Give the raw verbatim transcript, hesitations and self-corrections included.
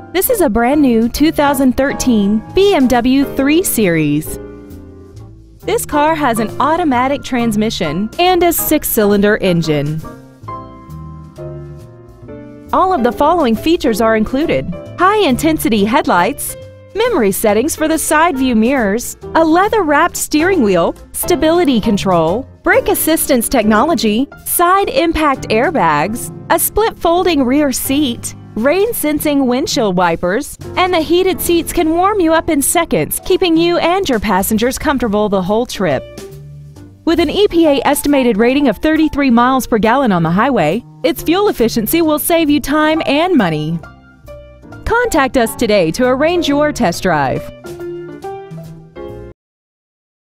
This is a brand new two thousand thirteen B M W three series. This car has an automatic transmission and a six-cylinder engine. All of the following features are included: high-intensity headlights, memory settings for the side view mirrors, a leather-wrapped steering wheel, stability control, brake assistance technology, side impact airbags, a split folding rear seat, rain-sensing windshield wipers, and the heated seats can warm you up in seconds, keeping you and your passengers comfortable the whole trip. With an E P A estimated rating of thirty-three miles per gallon on the highway, its fuel efficiency will save you time and money. Contact us today to arrange your test drive.